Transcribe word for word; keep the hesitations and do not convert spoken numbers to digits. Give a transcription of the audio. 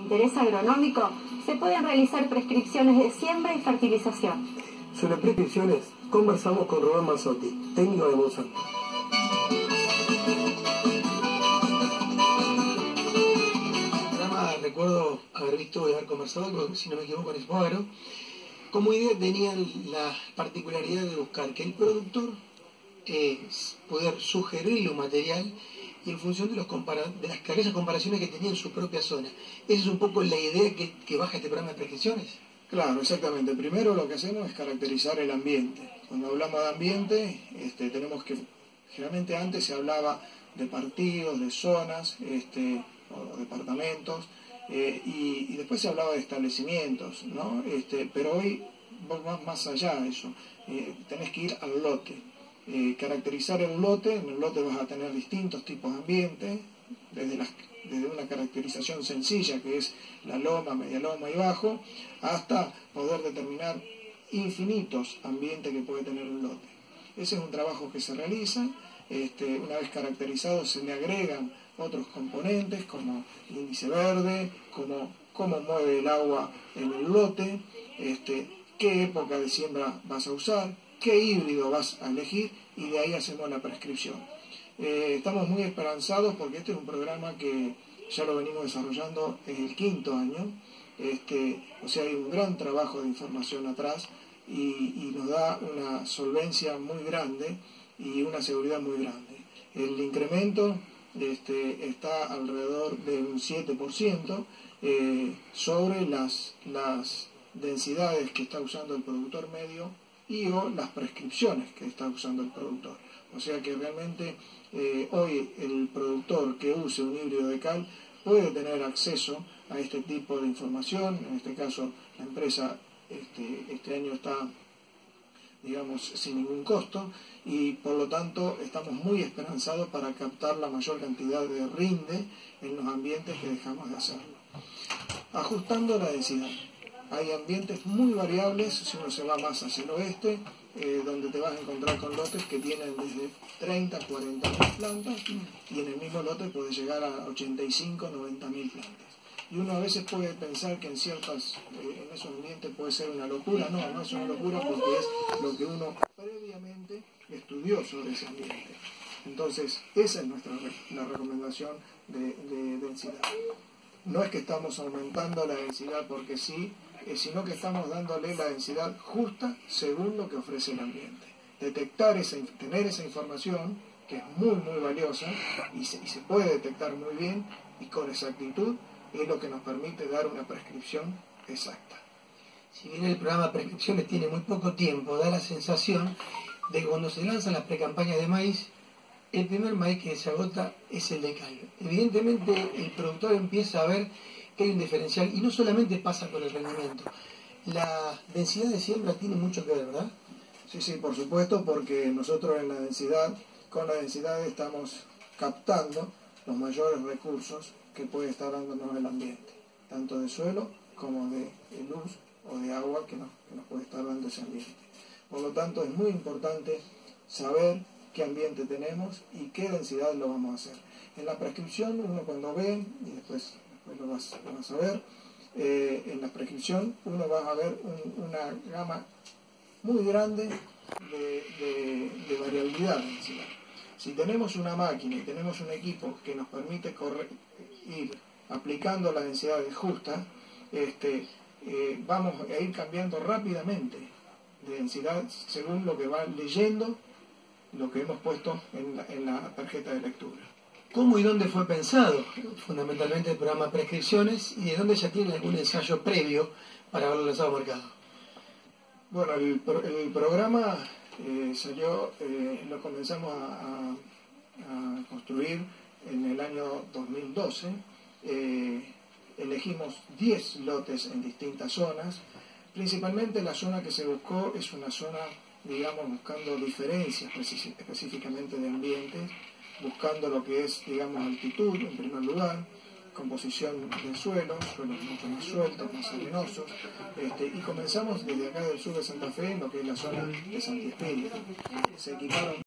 interés agronómico, se pueden realizar prescripciones de siembra y fertilización. Sobre prescripciones, conversamos con Rubén Mazzotti, técnico de Monsanto. Recuerdo haber visto y haber conversado, si no me equivoco, con Expoagro. Como idea tenían la particularidad de buscar que el productor eh, poder sugerirle un material y en función de, los compara de las aquellas comparaciones que tenía en su propia zona. Esa es un poco la idea que, que baja este programa de prescripciones. Claro, exactamente. Primero lo que hacemos es caracterizar el ambiente. Cuando hablamos de ambiente, este, tenemos que, generalmente antes se hablaba de partidos, de zonas, este, o departamentos, eh, y, y después se hablaba de establecimientos, ¿no? Este, pero hoy vas más allá de eso. Eh, tenés que ir al lote. Eh, caracterizar el lote, en el lote vas a tener distintos tipos de ambiente, desde, las, desde una caracterización sencilla que es la loma, media loma y bajo, hasta poder determinar infinitos ambientes que puede tener un lote. Ese es un trabajo que se realiza. Este, una vez caracterizado se le agregan otros componentes como índice verde, como cómo mueve el agua en el lote, este, qué época de siembra vas a usar, qué híbrido vas a elegir, y de ahí hacemos la prescripción. Eh, estamos muy esperanzados porque este es un programa que ya lo venimos desarrollando en el quinto año, este, o sea, hay un gran trabajo de información atrás y, y nos da una solvencia muy grande y una seguridad muy grande. El incremento este, está alrededor de un siete por ciento eh, sobre las, las densidades que está usando el productor medio y o las prescripciones que está usando el productor. O sea que realmente eh, hoy el productor que use un híbrido de cal puede tener acceso a este tipo de información. En este caso la empresa este, este año está, digamos, sin ningún costo, y por lo tanto estamos muy esperanzados para captar la mayor cantidad de rinde en los ambientes que dejamos de hacerlo. Ajustando la densidad. Hay ambientes muy variables, si uno se va más hacia el oeste, eh, donde te vas a encontrar con lotes que tienen desde treinta a cuarenta mil plantas, y en el mismo lote puede llegar a ochenta y cinco a noventa mil plantas. Y uno a veces puede pensar que en ciertas, eh, en esos ambientes puede ser una locura. No, no es una locura porque es lo que uno previamente estudió sobre ese ambiente. Entonces, esa es nuestra la recomendación de, de densidad. No es que estamos aumentando la densidad porque sí, eh, sino que estamos dándole la densidad justa según lo que ofrece el ambiente. Detectar, esa, tener esa información, que es muy, muy valiosa, y se, y se puede detectar muy bien y con exactitud, es lo que nos permite dar una prescripción exacta. Si bien el programa de prescripciones tiene muy poco tiempo, da la sensación de que cuando se lanzan las precampañas de maíz, el primer maíz que se agota es el de cal. Evidentemente el productor empieza a ver que hay un diferencial, y no solamente pasa con el rendimiento. La densidad de siembra tiene mucho que ver, ¿verdad? Sí, sí, por supuesto, porque nosotros en la densidad, con la densidad estamos captando los mayores recursos que puede estar dándonos el ambiente, tanto de suelo como de, de luz o de agua que nos, que nos puede estar dando ese ambiente. Por lo tanto, es muy importante saber qué ambiente tenemos y qué densidad lo vamos a hacer. En la prescripción, uno cuando ve, y después, después lo, vas, lo vas a ver, eh, en la prescripción uno va a ver un, una gama muy grande de, de, de variabilidad de densidad. Si tenemos una máquina y tenemos un equipo que nos permite correr, ir aplicando la densidad justa, este, eh, vamos a ir cambiando rápidamente de densidad según lo que va leyendo lo que hemos puesto en la, en la tarjeta de lectura. ¿Cómo y dónde fue pensado? Fundamentalmente el programa Prescripciones, y de dónde ya tiene algún ensayo previo para haberlo lanzado al mercado. Bueno, el, el programa eh, salió, eh, lo comenzamos a, a, a construir en el año dos mil doce. Eh, elegimos diez lotes en distintas zonas. Principalmente la zona que se buscó es una zona, digamos, buscando diferencias específicamente de ambientes, buscando lo que es, digamos, altitud en primer lugar, composición del suelo, suelos mucho más sueltos, más arenosos, este, y comenzamos desde acá del sur de Santa Fe, en lo que es la zona de Santi Espíritu. Se equiparon